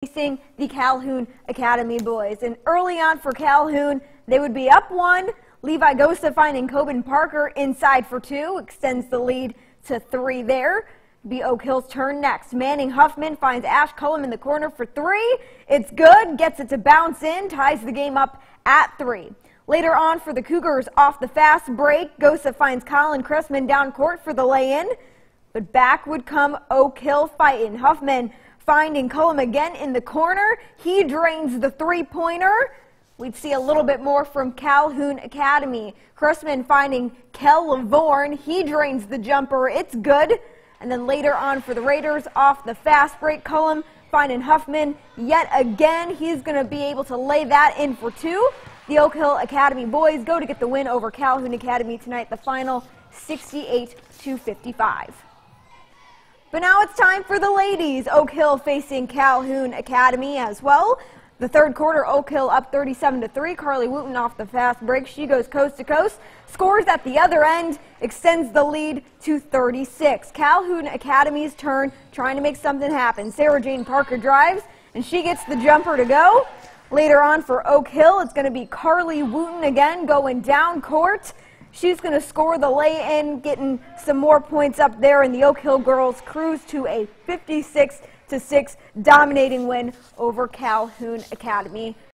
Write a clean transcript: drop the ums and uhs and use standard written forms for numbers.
facing the Calhoun Academy boys. And early on for Calhoun, they would be up one. Levi Gosa finding Coben Parker inside for two, extends the lead to 3 there. Be Oak Hill's turn next. Manning Huffman finds Ash Cullum in the corner for 3. It's good, gets it to bounce in, ties the game up at 3. Later on for the Cougars off the fast break, Gosa finds Colin Cressman down court for the lay-in. But back would come Oak Hill fighting. Huffman finding Cullum again in the corner. He drains the 3-pointer. We'd see a little bit more from Calhoun Academy. Cressman finding Kel Lavorne. He drains the jumper. It's good. And then later on for the Raiders off the fast break, Cullum finding Huffman yet again. He's going to be able to lay that in for 2. The Oak Hill Academy boys go to get the win over Calhoun Academy tonight. The final 68-55. But now it's time for the ladies. Oak Hill facing Calhoun Academy as well. The third quarter, Oak Hill up 37-3. Carly Wooten off the fast break. She goes coast to coast, scores at the other end, extends the lead to 36. Calhoun Academy's turn, trying to make something happen. Sarah Jane Parker drives, and she gets the jumper to go. Later on for Oak Hill, it's going to be Carly Wooten again going down court. She's going to score the lay-in, getting some more points up there, and the Oak Hill girls cruise to a 56-6 dominating win over Calhoun Academy.